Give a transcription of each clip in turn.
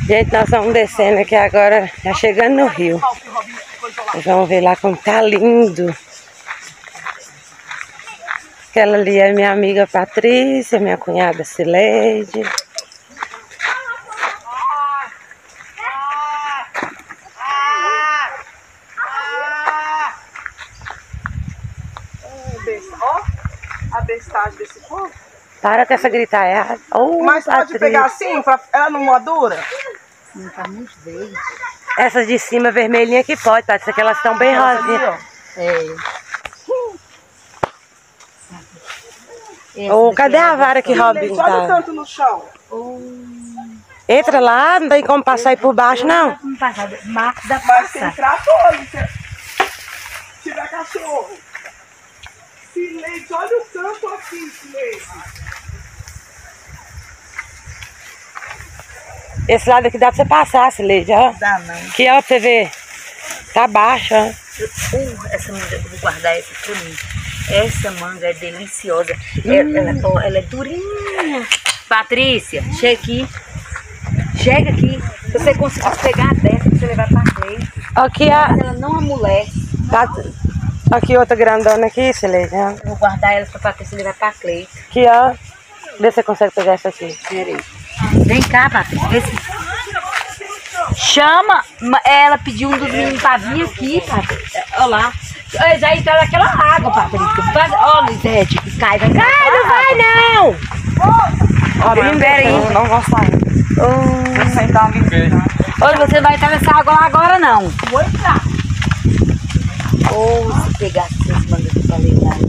Gente, nós vamos descendo aqui agora, já chegando no rio. Vocês vão ver lá como tá lindo. Aquela ali é minha amiga Patrícia, minha cunhada Cileide. Ó, a bestagem desse povo. Para com essa gritaiada. Oh, mas pode Patrícia. pegar assim, pra ela não madura? Não tá muito verde. Essas de cima vermelhinha que pode, Patrícia, que elas estão bem rosinhas. Oh, cadê a vara que Robin Olha o tá? tanto no chão. Entra lá, não tem como passar aí por baixo, não? Não passa, Marcos da Mas tem passa. trator, se tiver cachorro. Silêncio, olha o tanto aqui, Silêncio. Esse lado aqui dá pra você passar, Cileide, ó. Dá não. Aqui, ó, pra você ver. Tá baixo, ó. Essa manga, eu vou guardar essa pra mim. Essa manga é deliciosa. Ela é durinha. Patrícia, chega aqui. Chega aqui. Se você conseguir pegar dessa, você levar pra Cleide. Aqui, ó. Ela não amolece. Aqui outra grandona aqui, Cileide, ó. Eu vou guardar ela pra Patrícia levar pra Cleide. Aqui, ó. Vê se você consegue pegar essa aqui. Peraí. Vem cá, Patrícia. Vê se... Chama. Ela pediu um dos meninos pra vir aqui, Patrícia. Olha lá. Já entrou naquela água, Patrícia. Ó, Lisete, cai, vai cair. Ai, não vai, não! Ó, pera aí. Não vou sair. Vou sentar ali. Olha, você vai entrar nessa água lá agora, não. Vou entrar. Ou se pegar essas mangas que eu falei lá.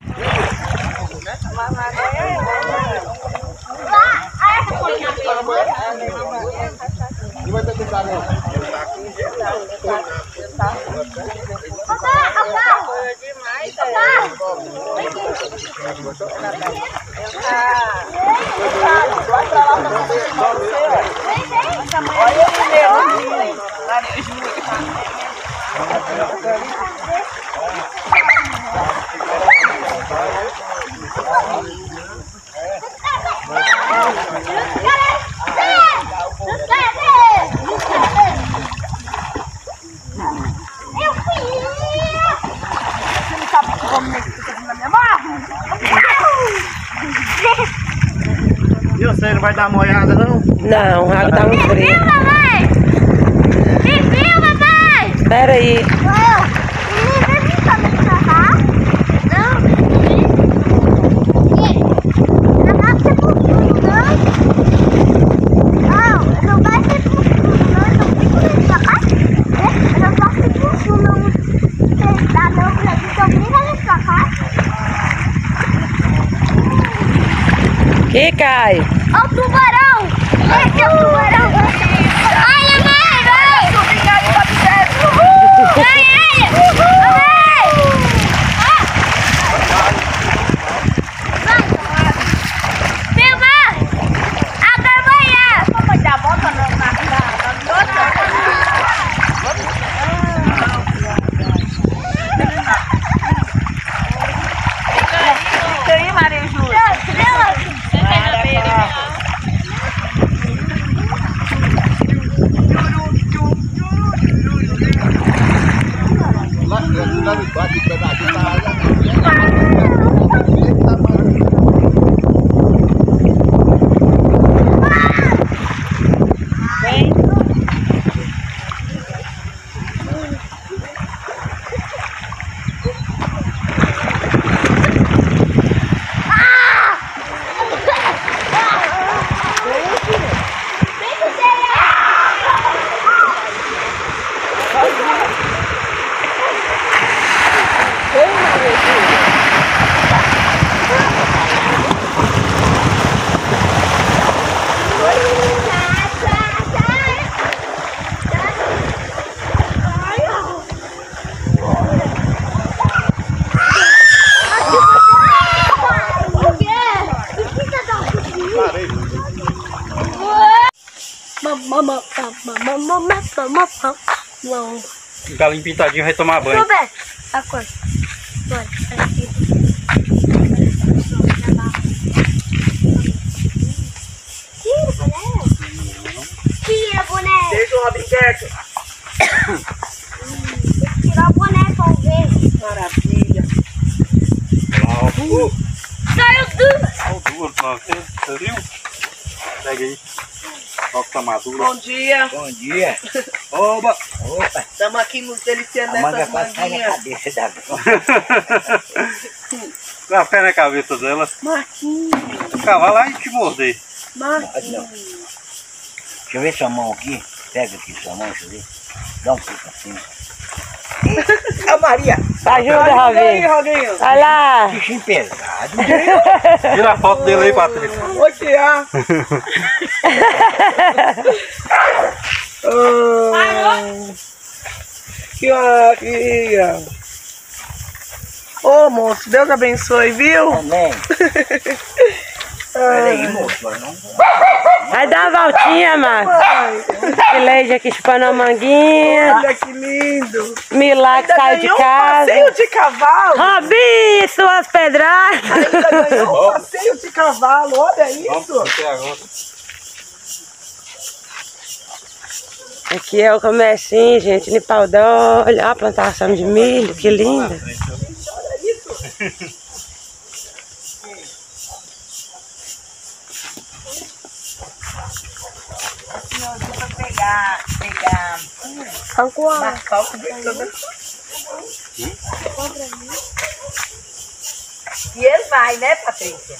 E você não vai dar uma olhada, não? Não, a água tá muito fria. Mamãe! Me viu, mamãe! Pera aí. Que cai? Olha o tubarão! Esse é o tubarão! Olha, mãe! Vai! Olha! Vai! Filma! Abre amanhã! Vamos dar a volta na Fica aí, Maria Júlia! Galinho pintadinho vai tomar banho. Roberto, acorda. Bora, aqui. Tira, Robin quieto. Tirar o boné pra eu ver. Maravilha. Saiu tudo. Olha o duro, você viu? Pega aí. Olha que tá maduro. Bom dia. Bom dia. Oba! Opa! Estamos aqui nos deliciando A manga nessas quase cai na manguinhas. cabeça da Dá a pé na cabeça dela. Marquinhos. O cavalo aí te morder. Marquinhos. Deixa eu ver sua mão aqui. Pega aqui sua mão, deixa eu ver. Dá um pouco assim. A Maria. Ajuda, Aí, Robinho. Robinho. Olha lá. Bichinho pesado. Tira a foto dele aí, Patrícia. Vou tirar. Que maravilha. Ô, moço, Deus abençoe, viu? Amém. Peraí, moço. Não... Vai dar uma voltinha, Marcos. Leite aqui chupando uma manguinha. Olha que lindo. Milagre Ainda saiu de ganhou um casa. passeio de cavalo. Robinho, suas pedradas. Ainda ganhou um passeio de cavalo. Olha isso. Até agora. Aqui é o comecinho, gente, de pau d'olho. Olha a plantação de milho, que linda. Pegar. Marcar o cobertor. E ele vai, né, Patrícia?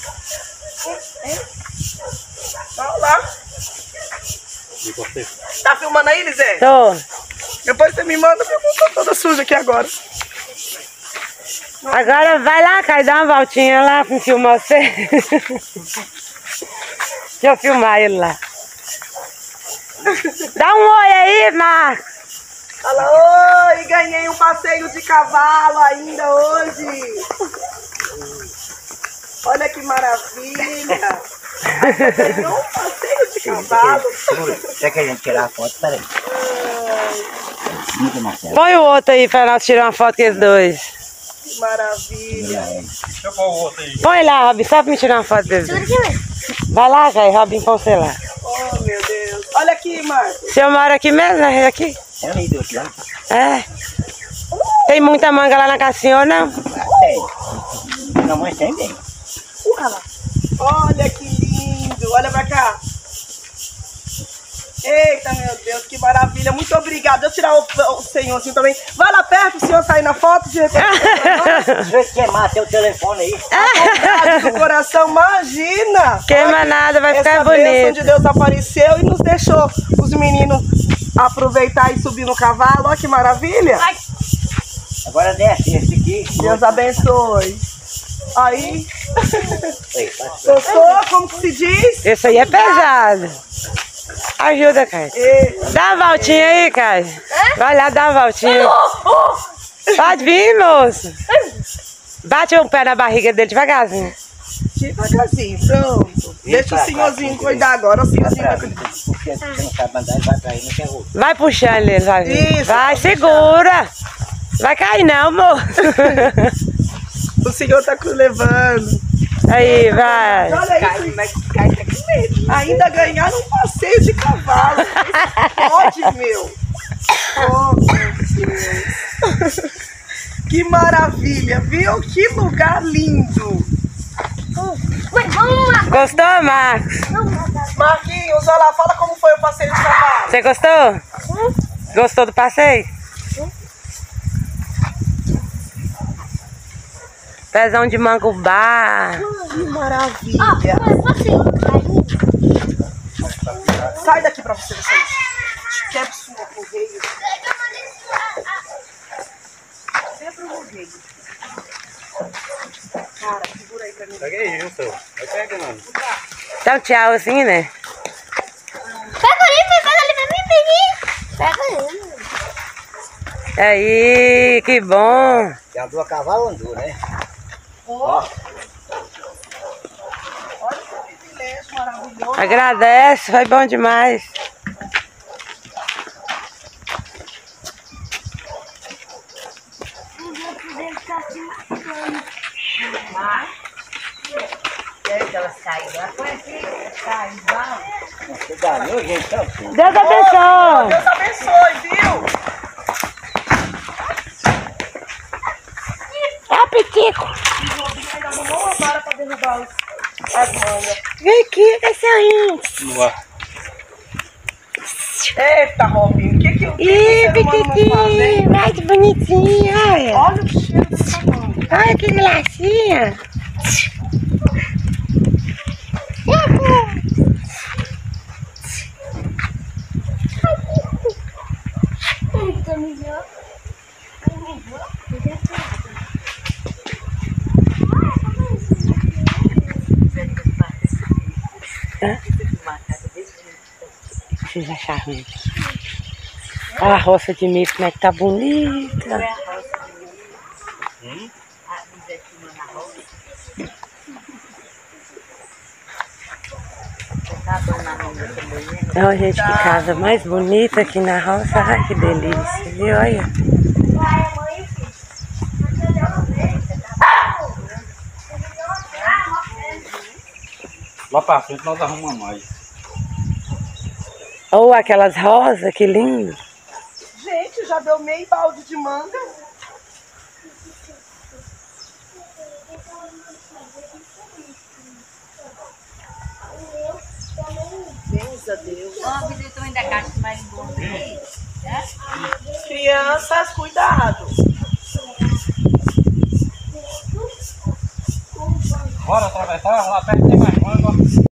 Olha lá. E você? Tá filmando aí, Lisé? Tô. Depois você me manda, eu tô toda suja aqui agora. Agora vai lá, Caio, dá uma voltinha lá pra filmar você. Deixa eu filmar ele lá. Dá um oi aí, Marcos. Fala, oi, ganhei um passeio de cavalo ainda hoje. Olha que maravilha. Ganhou um passeio de cavalo. Você quer a gente tirar a foto? Peraí. Muito Marcelo. Põe o outro aí pra nós tirar uma foto com eles dois. Que maravilha. Deixa eu pôr o outro aí. Põe lá, Robin, só pra me tirar uma foto deles dois. Vai lá, Caio, Robin, põe você lá. Oh, meu Deus. Olha aqui, Marcos. O senhor mora aqui mesmo, né? Aqui? É ali do outro lado. É. Tem muita manga lá na casa do senhor, não? Tem. Minha mãe tem bem. Olha que lindo. Olha pra cá. Eita, meu Deus, que maravilha. Muito obrigada. Deixa eu tirar o senhorzinho também. Vai lá perto, o senhor sair na foto. De repente, Deixa eu queimar teu telefone aí. do coração, imagina. Queima nada, vai ficar Essa bênção bonito. de Deus apareceu e nos deixou os meninos aproveitar e subir no cavalo. Olha que maravilha. Agora desce esse aqui. Deus abençoe. Aí, Aí, passa. gostou? Como que se diz? Esse aí é pesado. Ajuda, Caio. Dá uma voltinha aí, Caio. Vai lá, dá uma voltinha. Pode vir, moço. Bate um pé na barriga dele devagarzinho. Devagarzinho, pronto. Deixa o senhorzinho cuidar agora. O senhorzinho vai cuidar. Porque você não sabe andar, ele vai cair no terror. Vai puxando ele, vai vir. Isso, Vai, vai segura. Vai cair não, moço. O senhor tá levando. Aí, vai. Olha isso. Ainda ganharam um passeio de cavalo. Pode, meu. Oh, meu Deus. Que maravilha, viu? Que lugar lindo. Vamos lá. Gostou, Marcos? Marquinhos, olha lá, fala como foi o passeio de cavalo. Você gostou? Gostou do passeio? Pezão de mangubá. Que maravilha. Assim, Sai daqui pra você ver isso. Quebra sua pro rei. Sempre pro rei. Cara, segura aí pra mim. Pega aí, viu, seu? Vai pegando. Dá um tchau assim, né? pega ali pra mim, Pega ele. Aí, que bom. Já andou a cavalo, andou, né? Olha que privilégio maravilhoso. Agradece, foi bom demais. Elas caíram lá. Foi aqui, caiu, Você ganhou, gente, tá tudo. Deus abençoe. Deus abençoe, viu? Ó, Pitico. Ainda arrumou uma vara pra derrubar as mangas. Vem aqui, cachorrinho. No ar. Eita, Robinho, o que que o Ih, ser humano não faz, hein? Pitiquinho. Mais bonitinho, olha. Olha o cheiro dessa manga. Olha que gracinha. Vocês acharam ruim? Olha a roça de milho, como é que tá bonita. Olha, gente, que casa mais bonita aqui na roça. Ai, que delícia, viu? Olha. Lá pra frente nós arrumamos mais. Ou aquelas rosas, que lindo. Gente, já deu meio balde de manga. Deus a Deus. Ó, o tamanho da caixa mais engorda aí. Crianças, cuidado. Bora atravessar, lá perto tem mais manga.